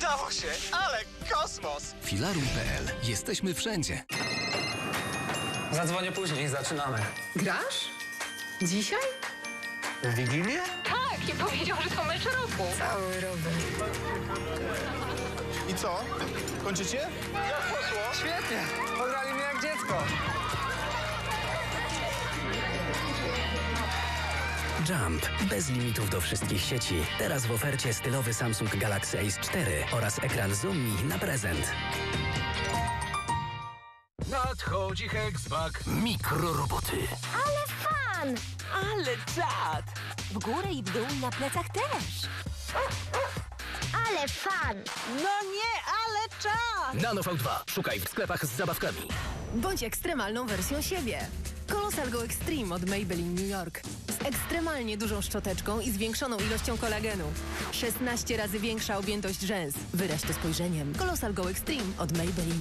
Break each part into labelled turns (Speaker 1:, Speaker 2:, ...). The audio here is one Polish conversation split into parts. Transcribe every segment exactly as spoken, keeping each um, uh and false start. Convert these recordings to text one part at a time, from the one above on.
Speaker 1: Udało się, ale kosmos!
Speaker 2: Filarum kropka pe el. Jesteśmy wszędzie.
Speaker 1: Zadzwonię później, zaczynamy.
Speaker 3: Grasz? Dzisiaj?
Speaker 1: W Wigilię?
Speaker 3: Tak, i powiedział, że to mecz roku. Cały Robert.
Speaker 4: I co? Kończycie?
Speaker 1: Jak poszło? Świetnie, pograli mnie jak dziecko.
Speaker 5: Jump. Bez limitów do wszystkich sieci. Teraz w ofercie stylowy Samsung Galaxy Ace cztery oraz ekran Zoom Mi na prezent.
Speaker 2: Nadchodzi Hexbug. Mikroroboty.
Speaker 6: Ale fan! Ale czad! W górę i w dół i na plecach też. Ale fan! No nie, ale czad!
Speaker 2: Nano V dwa. Szukaj w sklepach z zabawkami.
Speaker 7: Bądź ekstremalną wersją siebie. Colossal Go Extreme od Maybelline New York. Z ekstremalnie dużą szczoteczką i zwiększoną ilością kolagenu. szesnaście razy większa objętość rzęs. Wyraź to spojrzeniem. Colossal Go Extreme od Maybelline.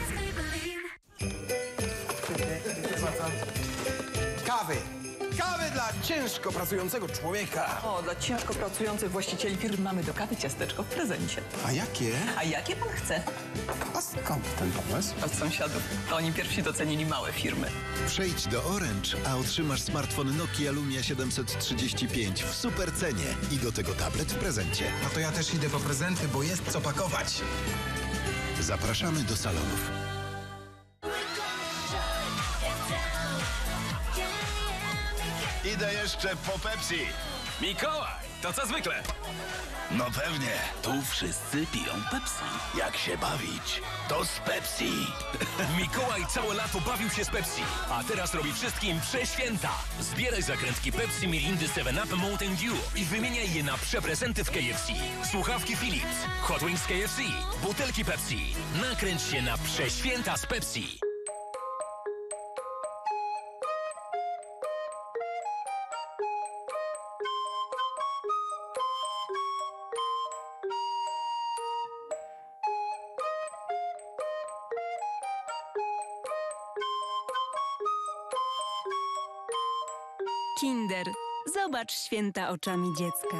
Speaker 4: Kawy! Kawy dla ciężko pracującego człowieka!
Speaker 8: O, dla ciężko pracujących właścicieli firm mamy do kawy ciasteczko w prezencie.
Speaker 4: A jakie?
Speaker 8: A jakie pan chce?
Speaker 4: A skąd ten pomysł?
Speaker 8: Od sąsiadów. To oni pierwsi docenili małe firmy.
Speaker 9: Przejdź do Orange, a otrzymasz smartfon Nokia Lumia siedemset trzydzieści pięć w super cenie i do tego tablet w prezencie.
Speaker 4: No to ja też idę po prezenty, bo jest co pakować.
Speaker 9: Zapraszamy do salonów.
Speaker 10: Idę jeszcze po Pepsi.
Speaker 2: Mikołaj, to co zwykle.
Speaker 10: No pewnie, tu wszyscy piją Pepsi. Jak się bawić, to z Pepsi.
Speaker 2: Mikołaj całe lato bawił się z Pepsi, a teraz robi wszystkim prześwięta. Zbieraj zakrętki Pepsi, Mirindy, seven up, Mountain Dew i wymieniaj je na przeprezenty w K F C. Słuchawki Philips, Hot Wings K F C, butelki Pepsi. Nakręć się na prześwięta z Pepsi.
Speaker 11: Kinder. Zobacz święta oczami dziecka.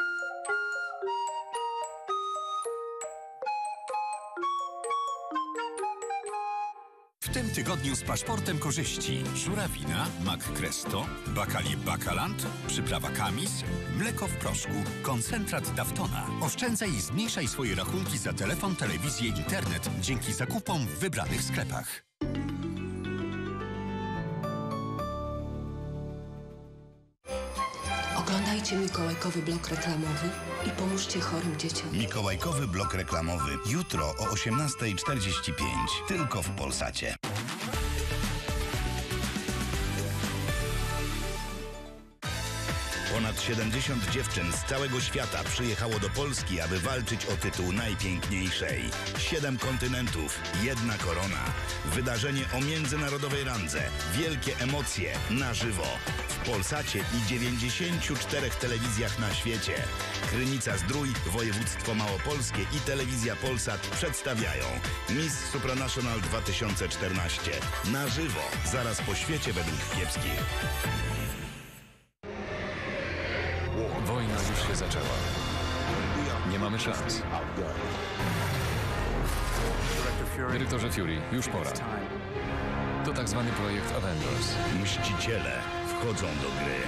Speaker 12: W tym tygodniu z paszportem korzyści. Żurawina, Mac Cresto, Bakalie Bakalant, przyprawa Kamis, mleko w proszku, koncentrat Daftona. Oszczędzaj i zmniejszaj swoje rachunki za telefon, telewizję, internet dzięki zakupom w wybranych sklepach.
Speaker 13: Oglądajcie mikołajkowy blok reklamowy i pomóżcie chorym dzieciom.
Speaker 10: Mikołajkowy blok reklamowy. Jutro o osiemnasta czterdzieści pięć. Tylko w Polsacie. Ponad siedemdziesiąt dziewczyn z całego świata przyjechało do Polski, aby walczyć o tytuł najpiękniejszej. Siedem kontynentów, jedna korona. Wydarzenie o międzynarodowej randze. Wielkie emocje na żywo. W Polsacie i dziewięćdziesięciu czterech telewizjach na świecie. Krynica-Zdrój, województwo małopolskie i telewizja Polsat przedstawiają Miss Supranational dwa tysiące czternaście. Na żywo, zaraz po świecie według kiepskich.
Speaker 14: Wojna już się zaczęła. Nie mamy szans. Dyrektorze Fury, już pora. To tak zwany projekt Avengers.
Speaker 10: Mściciele wchodzą do gry.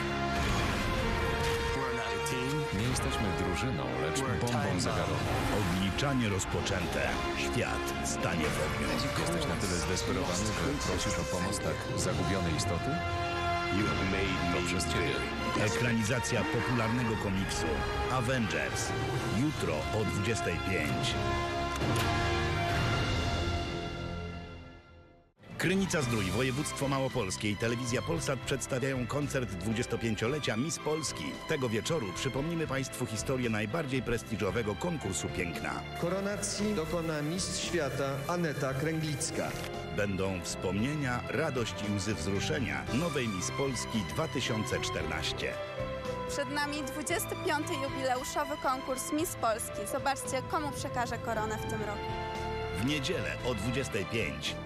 Speaker 14: Nie jesteśmy drużyną, lecz bombą zegarową.
Speaker 10: Odliczanie rozpoczęte. Świat stanie w ogniu.
Speaker 14: Jesteś na tyle zdesperowany, że prosisz o pomoc tak zagubionej istoty? To przez ciebie.
Speaker 10: Ekranizacja popularnego komiksu Avengers. Jutro o dwudziestej piątej. Krynica-Zdrój, województwo małopolskie i telewizja Polsat przedstawiają koncert dwudziestopięciolecia Miss Polski. Tego wieczoru przypomnimy Państwu historię najbardziej prestiżowego konkursu piękna.
Speaker 15: Koronacji dokona mistrz świata Aneta Kręglicka.
Speaker 10: Będą wspomnienia, radość i łzy wzruszenia nowej Miss Polski dwa tysiące czternaście.
Speaker 16: Przed nami dwudziesty piąty jubileuszowy konkurs Miss Polski. Zobaczcie, komu przekaże koronę w tym roku.
Speaker 10: W niedzielę o dwudziestej piątej